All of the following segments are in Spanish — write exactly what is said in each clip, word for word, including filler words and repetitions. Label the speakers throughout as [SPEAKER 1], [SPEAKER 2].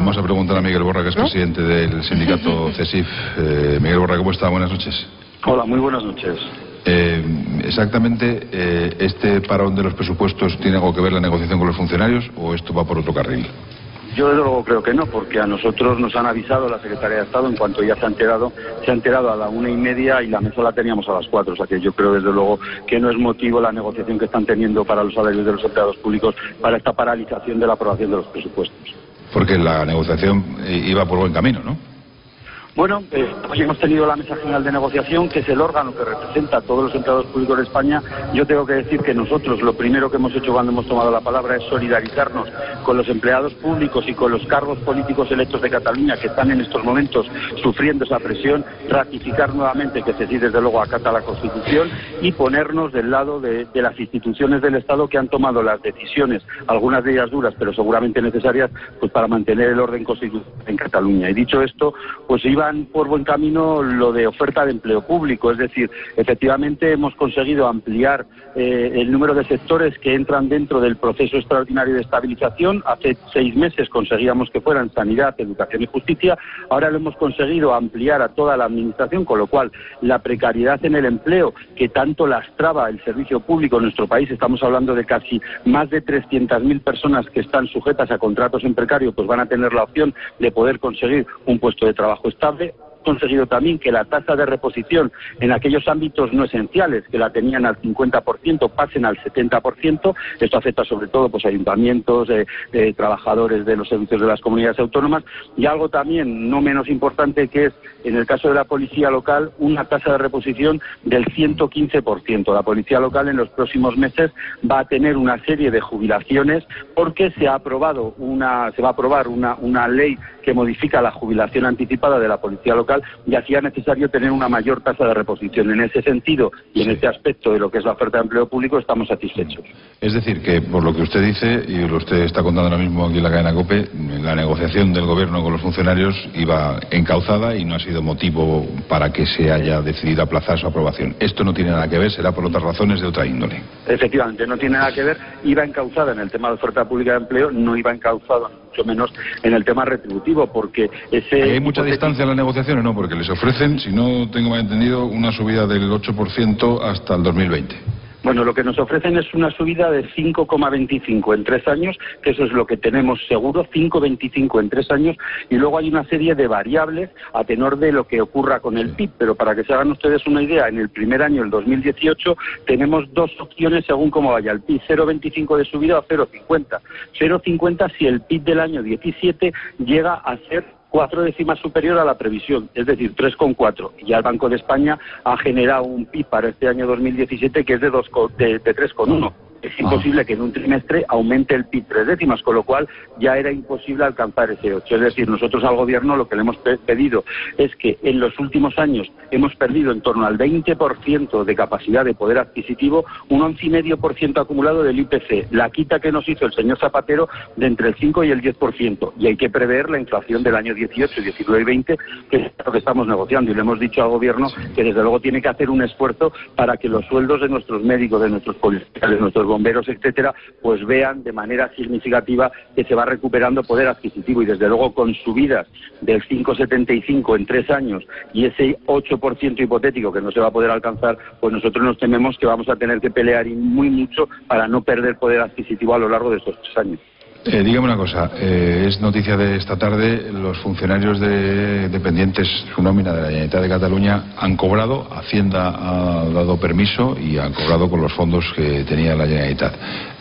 [SPEAKER 1] Vamos a preguntar a Miguel Borra, que es ¿no? presidente del sindicato CESIF. Eh, Miguel Borra, ¿cómo está? Buenas noches.
[SPEAKER 2] Hola, muy buenas noches.
[SPEAKER 1] Eh, exactamente, eh, ¿este parón de los presupuestos tiene algo que ver la negociación con los funcionarios o esto va por otro carril?
[SPEAKER 2] Yo desde luego creo que no, porque a nosotros nos han avisado la Secretaría de Estado en cuanto ya se ha enterado, se ha enterado a la una y media y la mesa la teníamos a las cuatro, o sea que yo creo desde luego que no es motivo la negociación que están teniendo para los salarios de los empleados públicos para esta paralización de la aprobación de los presupuestos.
[SPEAKER 1] Porque la negociación iba por buen camino, ¿no?
[SPEAKER 2] Bueno, eh, hoy hemos tenido la Mesa General de Negociación, que es el órgano que representa a todos los empleados públicos de España. Yo tengo que decir que nosotros lo primero que hemos hecho cuando hemos tomado la palabra es solidarizarnos con los empleados públicos y con los cargos políticos electos de Cataluña que están en estos momentos sufriendo esa presión, ratificar nuevamente que CESIF desde luego acata la Constitución y ponernos del lado de, de las instituciones del Estado que han tomado las decisiones, algunas de ellas duras pero seguramente necesarias, pues para mantener el orden constitucional en Cataluña. Y dicho esto, pues iba por buen camino lo de oferta de empleo público, es decir, efectivamente hemos conseguido ampliar eh, el número de sectores que entran dentro del proceso extraordinario de estabilización. Hace seis meses conseguíamos que fueran sanidad, educación y justicia, ahora lo hemos conseguido ampliar a toda la administración, con lo cual la precariedad en el empleo que tanto lastraba el servicio público en nuestro país, estamos hablando de casi más de trescientas mil personas que están sujetas a contratos en precario, pues van a tener la opción de poder conseguir un puesto de trabajo estable. Conseguido también que la tasa de reposición en aquellos ámbitos no esenciales que la tenían al cincuenta por ciento pasen al setenta por ciento. Esto afecta sobre todo pues ayuntamientos, eh, eh, trabajadores de los servicios de las comunidades autónomas, y algo también no menos importante, que es en el caso de la policía local una tasa de reposición del ciento quince por ciento. La policía local en los próximos meses va a tener una serie de jubilaciones porque se ha aprobado una se va a aprobar una una ley que modifica la jubilación anticipada de la policía local y hacía necesario tener una mayor tasa de reposición. En ese sentido y en sí. este aspecto de lo que es la oferta de empleo público estamos satisfechos.
[SPEAKER 1] Es decir, que por lo que usted dice, y lo usted está contando ahora mismo aquí en la cadena COPE, la negociación del gobierno con los funcionarios iba encauzada y no ha sido motivo para que se haya decidido aplazar su aprobación. Esto no tiene nada que ver, será por otras razones de otra índole.
[SPEAKER 2] Efectivamente, no tiene nada que ver, iba encauzada en el tema de oferta pública de empleo, no iba encauzada mucho menos en el tema retributivo, porque ese...
[SPEAKER 1] ¿Hay mucha distancia en las negociaciones? No, porque les ofrecen, si no tengo mal entendido, una subida del ocho por ciento hasta el dos mil veinte.
[SPEAKER 2] Bueno, lo que nos ofrecen es una subida de cinco coma veinticinco en tres años, que eso es lo que tenemos seguro, cinco coma veinticinco en tres años, y luego hay una serie de variables a tenor de lo que ocurra con el P I B, pero para que se hagan ustedes una idea, en el primer año, el dos mil dieciocho, tenemos dos opciones según cómo vaya el P I B, cero coma veinticinco de subida o cero coma cincuenta. cero coma cincuenta si el P I B del año diecisiete llega a ser cuatro décimas superior a la previsión, es decir, tres coma cuatro. Ya el Banco de España ha generado un P I B para este año dos mil diecisiete que es de, de, de tres coma uno. Es imposible ah. que en un trimestre aumente el P I B tres décimas, con lo cual ya era imposible alcanzar ese ocho. Es decir, nosotros al Gobierno lo que le hemos pedido es que en los últimos años hemos perdido en torno al veinte por ciento de capacidad de poder adquisitivo, un once coma cinco por ciento acumulado del I P C, la quita que nos hizo el señor Zapatero de entre el cinco y el diez por ciento, y hay que prever la inflación del año dieciocho, diecinueve y veinte, que es lo que estamos negociando, y le hemos dicho al Gobierno que desde luego tiene que hacer un esfuerzo para que los sueldos de nuestros médicos, de nuestros policiales, de nuestros bomberos, etcétera, pues vean de manera significativa que se va recuperando poder adquisitivo, y desde luego con subidas del cinco coma setenta y cinco en tres años y ese ocho por ciento hipotético que no se va a poder alcanzar, pues nosotros nos tememos que vamos a tener que pelear y muy mucho para no perder poder adquisitivo a lo largo de estos tres años.
[SPEAKER 1] Eh, dígame una cosa, eh, es noticia de esta tarde, los funcionarios de, dependientes, su nómina de la Generalitat de Cataluña han cobrado, Hacienda ha dado permiso y han cobrado con los fondos que tenía la Generalitat.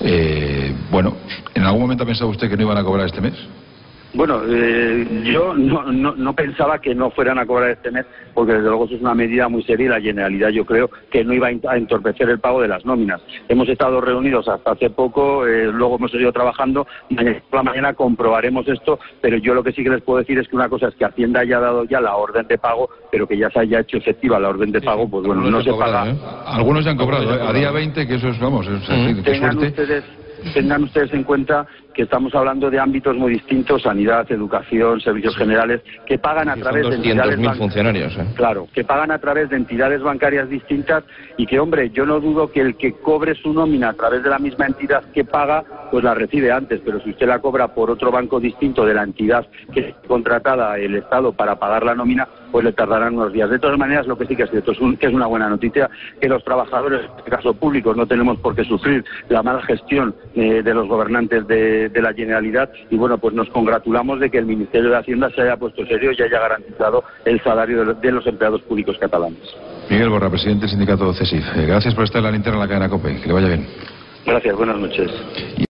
[SPEAKER 1] Eh, bueno, ¿en algún momento ha pensado usted que no iban a cobrar este mes?
[SPEAKER 2] Bueno, eh, yo no, no, no pensaba que no fueran a cobrar este mes, porque desde luego eso es una medida muy seria y la Generalidad yo creo que no iba a entorpecer el pago de las nóminas. Hemos estado reunidos hasta hace poco, eh, luego hemos seguido trabajando, mañana por la mañana comprobaremos esto, pero yo lo que sí que les puedo decir es que una cosa es que Hacienda haya dado ya la orden de pago, pero que ya se haya hecho efectiva la orden de pago, pues bueno, no se paga.
[SPEAKER 1] ¿eh? Algunos ya han cobrado, ¿eh? A día veinte, que eso es, vamos, es,
[SPEAKER 2] mm.
[SPEAKER 1] qué suerte.
[SPEAKER 2] Ustedes, tengan ustedes en cuenta que estamos hablando de ámbitos muy distintos, sanidad, educación, servicios generales, que pagan a través de entidades
[SPEAKER 3] doscientos mil funcionarios, ¿eh?
[SPEAKER 2] Claro, que pagan a través de entidades bancarias distintas y que, hombre, yo no dudo que el que cobre su nómina a través de la misma entidad que paga, pues la recibe antes, pero si usted la cobra por otro banco distinto de la entidad que es contratada el Estado para pagar la nómina, pues le tardarán unos días. De todas maneras, lo que sí que es cierto es un, que es una buena noticia, que los trabajadores, en este caso públicos, no tenemos por qué sufrir la mala gestión eh, de los gobernantes de, de la Generalitat, y bueno, pues nos congratulamos de que el Ministerio de Hacienda se haya puesto serio y haya garantizado el salario de, de los empleados públicos catalanes.
[SPEAKER 1] Miguel Borra, presidente del sindicato CESIF. Gracias por estar en la linterna en la cadena COPE. Que le vaya bien.
[SPEAKER 2] Gracias, buenas noches.